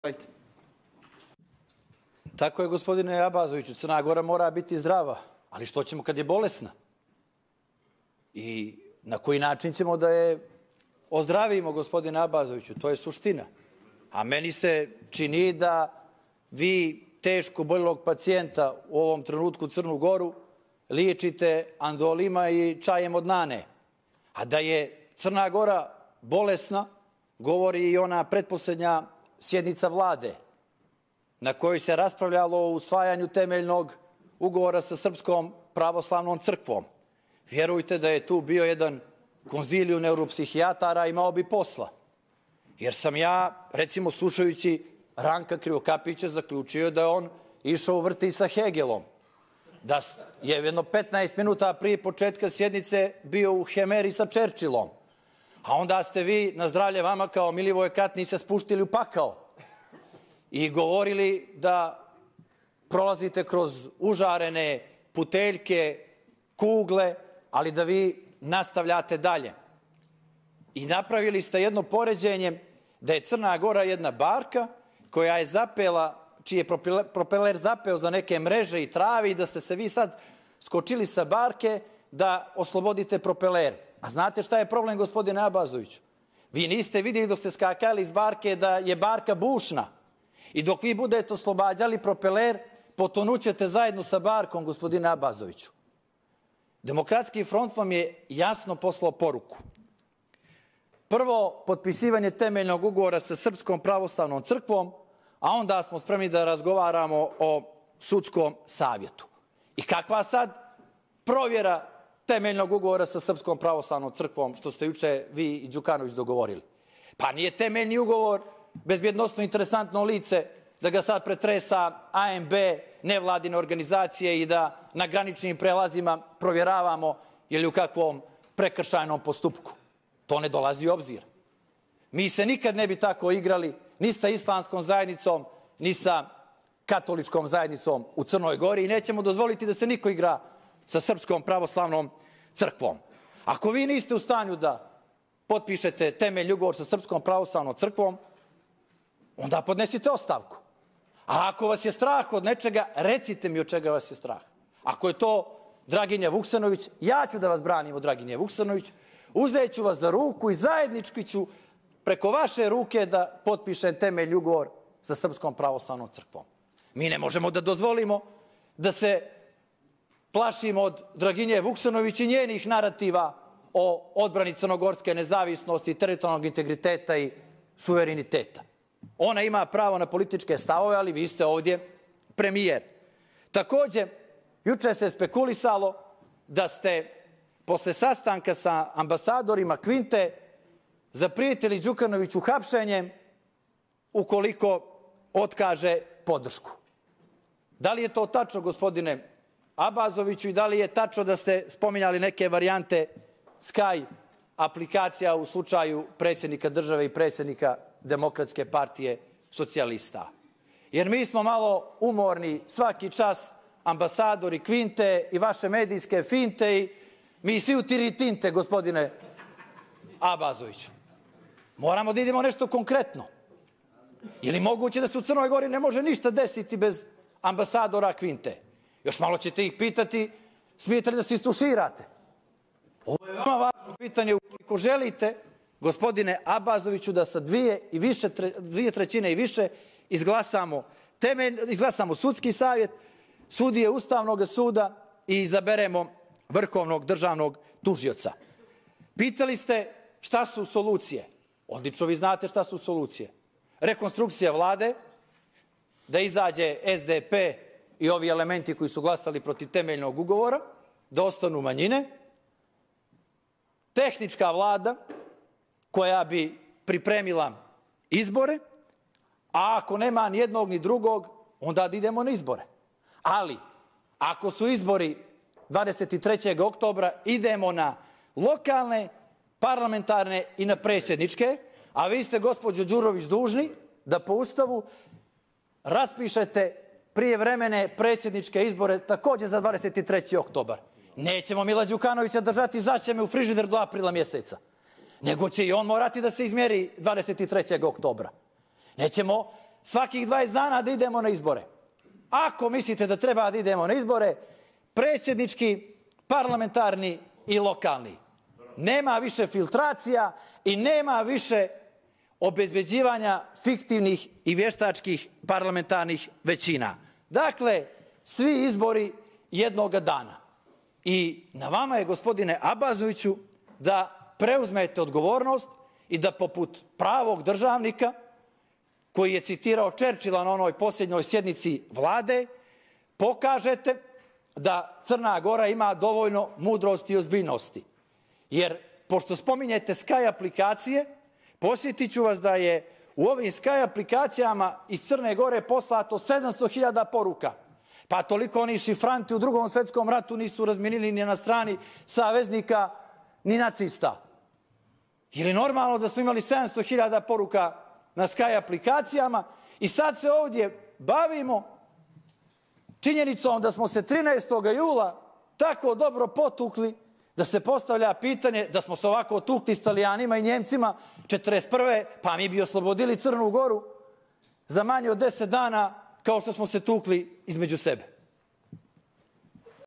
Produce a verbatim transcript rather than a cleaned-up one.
Tako je, gospodine Abazoviću, Crna Gora mora biti zdrava, ali što ćemo kad je bolesna? I na koji način ćemo da je ozdravimo, gospodine Abazoviću? To je suština. A meni se čini da vi teško oboljelog pacijenta u ovom trenutku Crnu Goru liječite andolima i čajem od nane. A da je Crna Gora bolesna, govori i ona pretposlednja sjednica vlade na kojoj se raspravljalo o usvajanju temeljnog ugovora sa Srpskom pravoslavnom crkvom. Vjerujte da je tu bio jedan konziliju neuropsihijatara, imao bi posla. Jer sam ja, recimo slušajući Ranka Krivokapića, zaključio da je on išao u vrti sa Hegelom. Da je jedno petnaest minuta prije početka sjednice bio u Hemeri sa Čerčilom. A onda ste vi, na zdravlje vama, kao Milivoje Katnić, se spuštili u pakao i govorili da prolazite kroz užarene puteljke, kugle, ali da vi nastavljate dalje. I napravili ste jedno poređenje da je Crna Gora jedna barka koja je zapela, čiji je propeler zapeo za neke mreže i travi i da ste se vi sad skočili sa barke da oslobodite propeler. A znate šta je problem, gospodine Abazoviću? Vi niste vidjeli dok ste skakali iz barke da je barka bušna. I dok vi budete oslobađali propeler, potonućete zajedno sa barkom, gospodine Abazoviću. Demokratski front vam je jasno poslao poruku. Prvo, potpisivanje temeljnog ugovora sa Srpskom pravoslavnom crkvom, a onda smo spremni da razgovaramo o sudskom savjetu. I kakva sad provjera temeljnog ugovora sa Srpskom pravoslavnom crkvom, što ste juče vi i Đukanović dogovorili? Pa nije temeljni ugovor bezbjednostno interesantno lice da ga sad pretresa A M B, nevladine organizacije i da na graničnim prelazima provjeravamo je li u kakvom prekršajnom postupku. To ne dolazi u obzir. Mi se nikad ne bi tako igrali ni sa islamskom zajednicom, ni sa katoličkom zajednicom u Crnoj Gori i nećemo dozvoliti da se niko igra sa Srpskom pravoslavnom crkvom. Ako vi niste u stanju da potpišete temelj ugovor sa Srpskom pravoslavnom crkvom, onda podnesite ostavku. A ako vas je strah od nečega, recite mi od čega vas je strah. Ako je to Draginja Vuksanović, ja ću da vas branim od Draginje Vuksanović, uzet ću vas za ruku i zajednički ću preko vaše ruke da potpišem temelj ugovor sa Srpskom pravoslavnom crkvom. Mi ne možemo da dozvolimo da se plašimo od Draginje Vuksanović i njenih narativa o odbrani crnogorske nezavisnosti, teritorijalnog integriteta i suvereniteta. Ona ima pravo na političke stavove, ali vi ste ovdje premijer. Također, juče se spekulisalo da ste posle sastanka sa ambasadorima Kvinte zaprijetili Đukanoviću hapšenjem ukoliko otkaže podršku. Da li je to tačno, gospodine Abazoviću, i da li je tačno da ste spominjali neke varijante Sky aplikacija u slučaju predsjednika države i predsjednika Demokratske partije socijalista? Jer mi smo malo umorni svaki čas, ambasadori Kvinte i vaše medijske finte, i mi svi u tiritinte, gospodine Abazoviću. Moramo da idemo nešto konkretno. Je li moguće da se u Crnoj Gori ne može ništa desiti bez ambasadora Kvinte? Još malo ćete ih pitati, smijete li da se istuširate? Ovo je veoma važno pitanje. Ukoliko želite, gospodine Abazoviću, da sa dvije, i više, dvije trećine i više izglasamo, temelj, izglasamo sudski savjet, sudije Ustavnog suda i izaberemo vrhovnog državnog tužioca. Pitali ste šta su solucije. Odlično vi znate šta su solucije. Rekonstrukcija vlade, da izađe S D P i ovi elementi koji su glasali protiv temeljnog ugovora, da ostanu manjine, tehnička vlada koja bi pripremila izbore, a ako nema ni jednog ni drugog, onda da idemo na izbore. Ali, ako su izbori dvadeset trećeg oktobra, idemo na lokalne, parlamentarne i na predsjedničke, a vi ste, gospođo Đurović, dužni da po Ustavu raspišete prijevremene predsjedničke izbore također za dvadeset treći oktobar. Nećemo Mila Đukanovića držati zaćeme u frižider do aprila mjeseca, nego će i on morati da se izmjeri dvadeset trećeg oktobra. Nećemo svakih dvadeset dana da idemo na izbore. Ako mislite da treba da idemo na izbore, predsjednički, parlamentarni i lokalni. Nema više filtracija i nema više obezbeđivanja fiktivnih i vještačkih parlamentarnih većina. Dakle, svi izbori jednoga dana. I na vama je, gospodine Abazoviću, da preuzmete odgovornost i da poput pravog državnika, koji je citirao Čerčila na onoj posljednjoj sjednici vlade, pokažete da Crna Gora ima dovoljno mudrosti i ozbiljnosti. Jer, pošto spominjete Sky aplikacije, posjetit ću vas da je u ovim Sky aplikacijama iz Crne Gore poslato sedamsto hiljada poruka. Pa toliko oni šifranti u Drugom svjetskom ratu nisu razminili ni na strani saveznika, ni nacista. Je li normalno da smo imali sedamsto hiljada poruka na Sky aplikacijama i sad se ovdje bavimo činjenicom da smo se trinaestog jula tako dobro potukli da se postavlja pitanje da smo se ovako tukli s Talijanima i Njemcima četrdeset prve pa mi bi oslobodili Crnu Goru za manje od deset dana kao što smo se tukli između sebe.